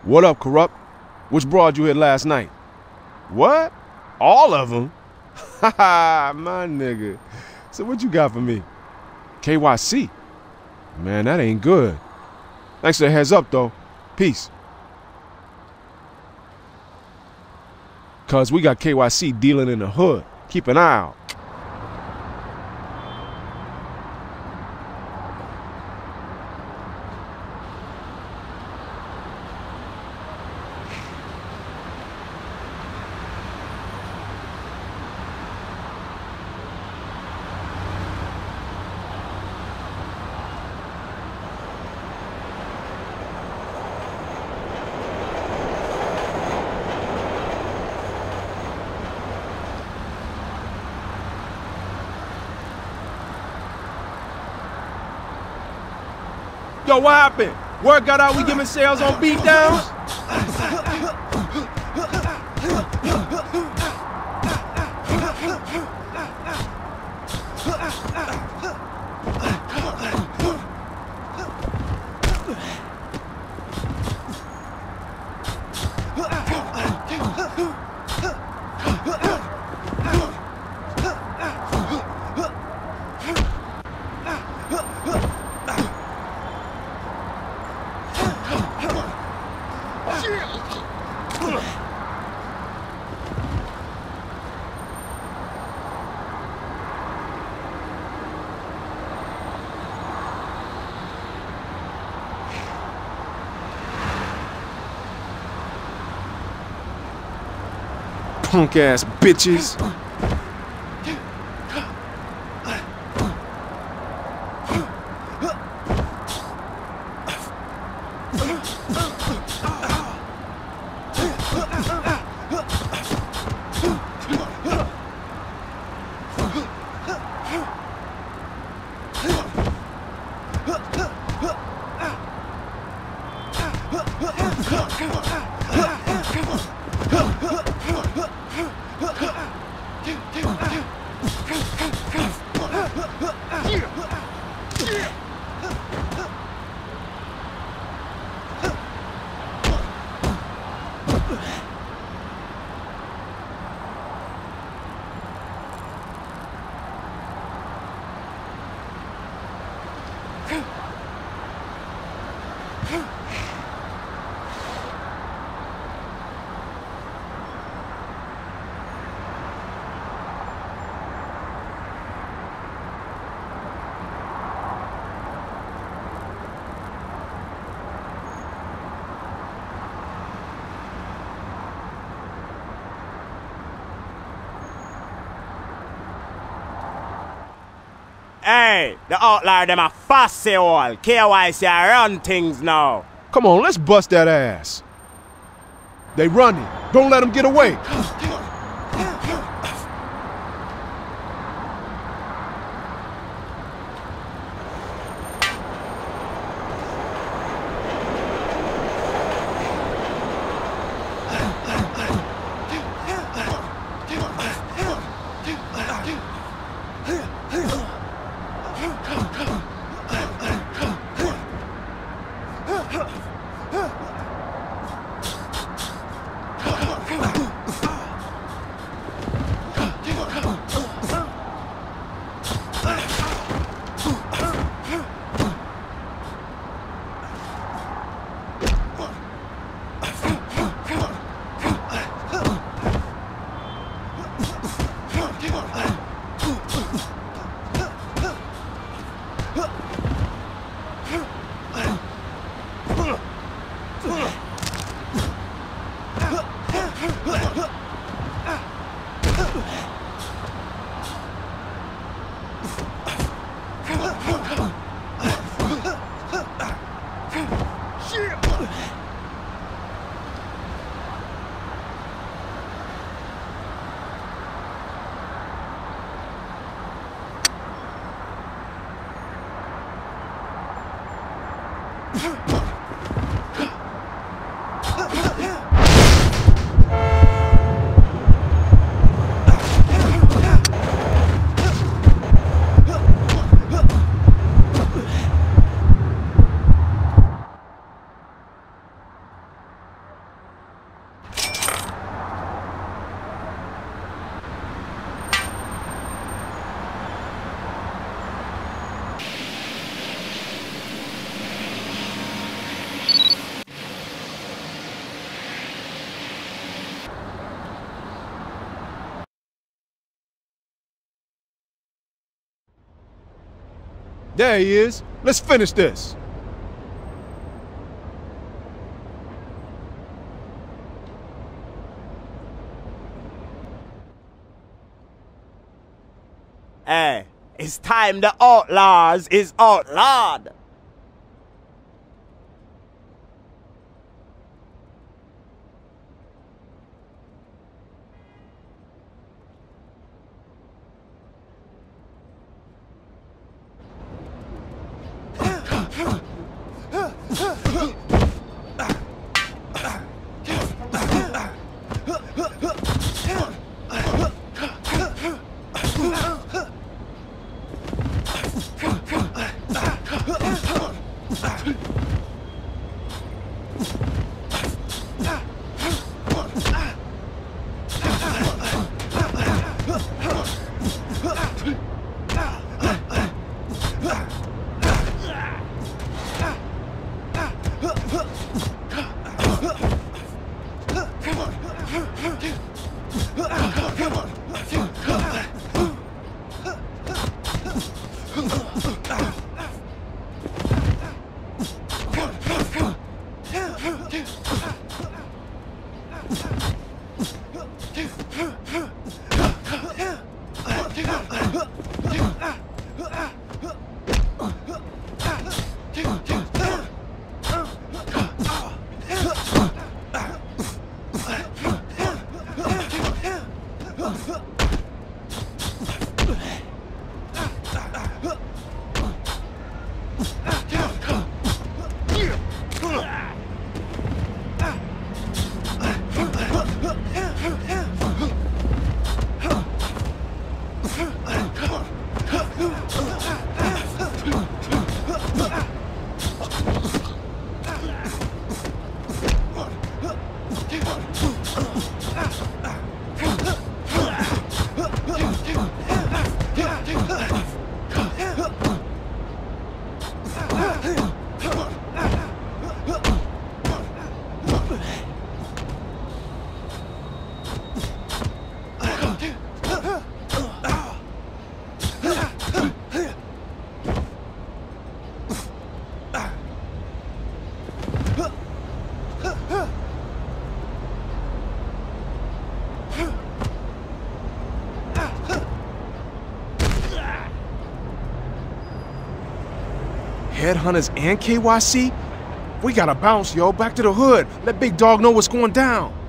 What up, Corrupt? Which broad you hit last night? What? All of them? Haha, my nigga. So what you got for me? KYC? Man, that ain't good. Thanks for the heads up, though. Peace. Cuz we got KYC dealing in the hood. Keep an eye out. Yo, what happened? Word got out we giving sales on beatdowns? Punk ass bitches. Hey, the outlier them a fussy all. KYC run things now. Come on, let's bust that ass. They running. Don't let them get away. There he is. Let's finish this. Hey, it's time the outlaws is outlawed. Headhunters and KYC? We gotta bounce, yo. Back to the hood. Let Big Dog know what's going down.